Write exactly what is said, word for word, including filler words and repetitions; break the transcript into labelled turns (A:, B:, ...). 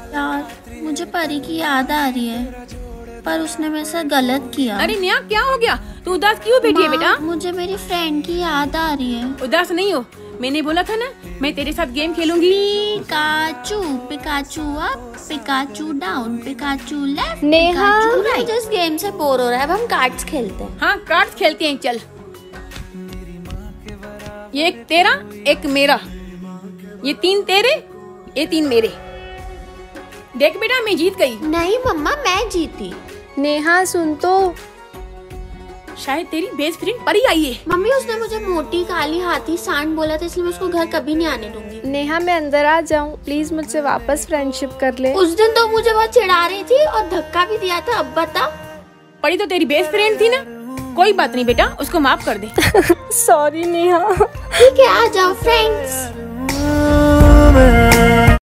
A: यार मुझे परी की याद आ रही है, पर उसने मेरे साथ गलत किया।
B: अरे नेहा क्या हो गया? तू उदास क्यों बैठी है बेटा?
A: मुझे मेरी फ्रेंड की याद आ रही है।
B: उदास नहीं हो, मैंने बोला था ना मैं तेरे साथ गेम खेलूंगी।
A: Pikachu Pikachu up, Pikachu down, Pikachu left,
C: Neha
A: right. इस गेम से बोर हो रहा है, अब हम कार्ड्स खेलते हैं।
B: हाँ कार्ड्स खेलते हैं, चल। ये एक तेरा, एक मेरा, ये तीन तेरे, ये तीन मेरे। देख बेटा मैं जीत गई।
A: नहीं मम्मा मैं जीती।
C: नेहा सुन तो,
B: शायद तेरी बेस्ट फ्रेंड परी आई है।
A: मम्मी उसने मुझे मोटी काली हाथी सांड बोला था, इसलिए मैं उसको घर कभी नहीं आने दूंगी।
C: नेहा मैं अंदर आ जाऊं प्लीज, मुझसे वापस फ्रेंडशिप कर ले।
A: उस दिन तो मुझे बहुत चिढ़ा रही थी और धक्का भी दिया था, अब बता।
B: परी तो तेरी बेस्ट फ्रेंड थी ना, कोई बात नहीं बेटा, उसको माफ कर दे।
C: सॉरी नेहा।
A: ठीक है आ जाओ फ्रेंड्स।